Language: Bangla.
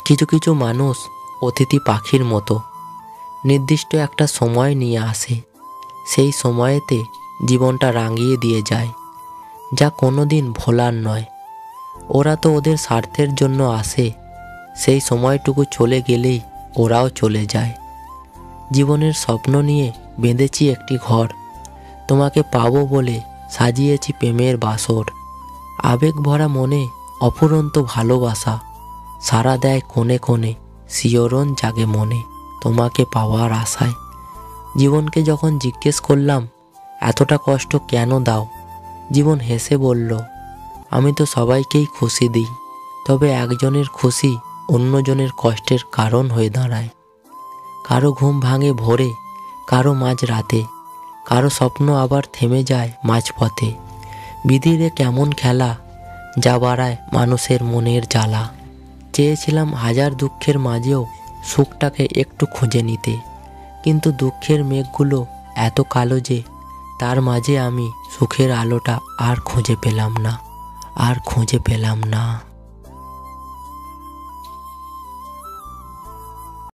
কিছু কিছু মানুষ অতিথি পাখির মতো, নির্দিষ্ট একটা সময় নিয়ে আসে, সেই সময়েতে জীবনটা রাঙিয়ে দিয়ে যায়, যা কোনো দিন ভোলার নয়। ওরা তো ওদের স্বার্থের জন্য আসে, সেই সময়টুকু চলে গেলেই ওরাও চলে যায়। জীবনের স্বপ্ন নিয়ে বেঁধেছি একটি ঘর, তোমাকে পাবো বলে সাজিয়েছি প্রেমের বাসর। আবেগ ভরা মনে অফুরন্ত ভালোবাসা, সাড়া দেয় কোণে কোণে, শিহরণ জাগে মনে তোমাকে পাওয়ার আশায়। জীবনকে যখন জিজ্ঞেস করলাম এতটা কষ্ট কেন দাও, জীবন হেসে বলল, আমি তো সবাইকেই খুশি দিই, তবে একজনের খুশি অন্যজনের কষ্টের কারণ হয়ে দাঁড়ায়। কারো ঘুম ভাঙে ভোরে, কারো মাঝ রাতে, কারো স্বপ্ন আবার থেমে যায় মাঝপথে। বিধির এ কেমন খেলা, যা বাড়ায় মানুষের মনের জ্বালা। চেয়েছিলাম হাজার দুঃখের মাঝেও সুখটাকে একটু খুঁজে নিতে, কিন্তু দুঃখের মেঘগুলো এত কালো যে তার মাঝে আমি সুখের আলোটা আর খুঁজে পেলাম না।